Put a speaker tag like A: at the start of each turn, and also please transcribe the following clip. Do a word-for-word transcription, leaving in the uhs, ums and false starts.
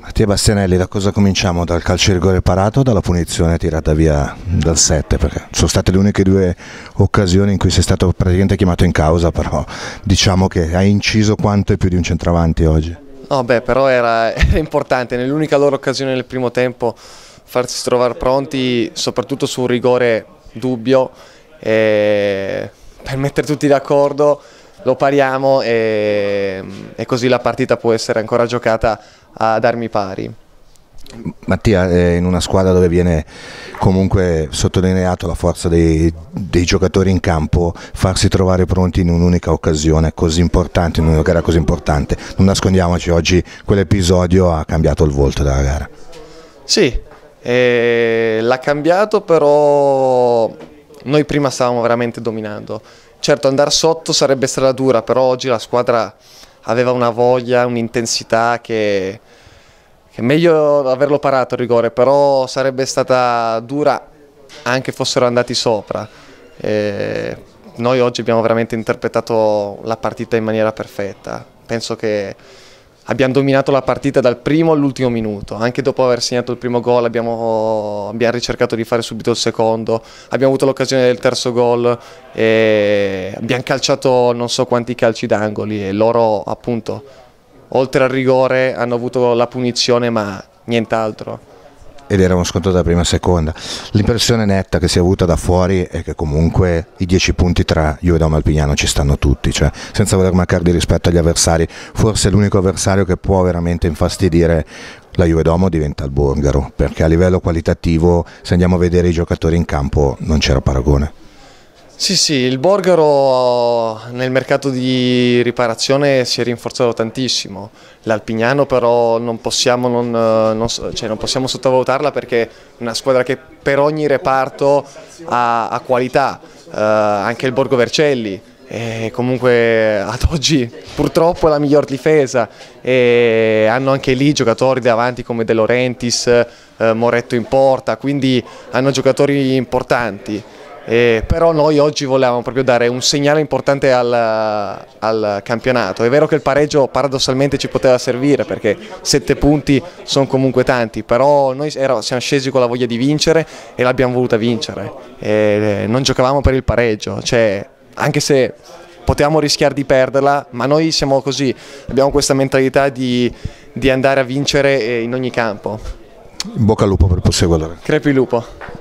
A: Mattia Bastianelli, da cosa cominciamo? Dal calcio di rigore parato o dalla punizione tirata via dal sette? Perché sono state le uniche due occasioni in cui sei stato praticamente chiamato in causa, però diciamo che hai inciso quanto e più di un centravanti oggi.
B: No, beh, però era, era importante, nell'unica loro occasione nel primo tempo farsi trovare pronti, soprattutto su un rigore dubbio, e per mettere tutti d'accordo lo pariamo e, e così la partita può essere ancora giocata ad armi pari.
A: Mattia, eh, in una squadra dove viene comunque sottolineato la forza dei, dei giocatori in campo, farsi trovare pronti in un'unica occasione così importante, in una gara così importante, non nascondiamoci, oggi quell'episodio ha cambiato il volto della gara.
B: Sì, eh, l'ha cambiato, però noi prima stavamo veramente dominando. Certo, andare sotto sarebbe stata dura, però oggi la squadra aveva una voglia, un'intensità che, che è meglio averlo parato il rigore, però sarebbe stata dura anche fossero andati sopra. E noi oggi abbiamo veramente interpretato la partita in maniera perfetta. Penso che abbiamo dominato la partita dal primo all'ultimo minuto, anche dopo aver segnato il primo gol abbiamo, abbiamo ricercato di fare subito il secondo, abbiamo avuto l'occasione del terzo gol e abbiamo calciato non so quanti calci d'angoli e loro appunto oltre al rigore hanno avuto la punizione ma nient'altro.
A: Ed era uno scontro da prima a seconda. L'impressione netta che si è avuta da fuori è che comunque i dieci punti tra Juve e Alpignano ci stanno tutti, cioè senza voler mancare di rispetto agli avversari, forse l'unico avversario che può veramente infastidire la Juve Domo diventa il Borgaro, perché a livello qualitativo, se andiamo a vedere i giocatori in campo, non c'era paragone.
B: Sì, sì, il Borgaro nel mercato di riparazione si è rinforzato tantissimo, l'Alpignano però non possiamo, non, non, cioè non possiamo sottovalutarla perché è una squadra che per ogni reparto ha, ha qualità, eh, anche il Borgo Vercelli. E comunque ad oggi purtroppo è la miglior difesa e hanno anche lì giocatori davanti come De Laurentiis, eh, Moretto in porta, quindi hanno giocatori importanti. Eh, però noi oggi volevamo proprio dare un segnale importante al, al campionato. È vero che il pareggio paradossalmente ci poteva servire perché sette punti sono comunque tanti, però noi ero, siamo scesi con la voglia di vincere e l'abbiamo voluta vincere. Eh, non giocavamo per il pareggio, cioè, anche se potevamo rischiare di perderla, ma noi siamo così, abbiamo questa mentalità di, di andare a vincere in ogni campo.
A: In bocca al lupo per il proseguo allora.
B: Crepi lupo.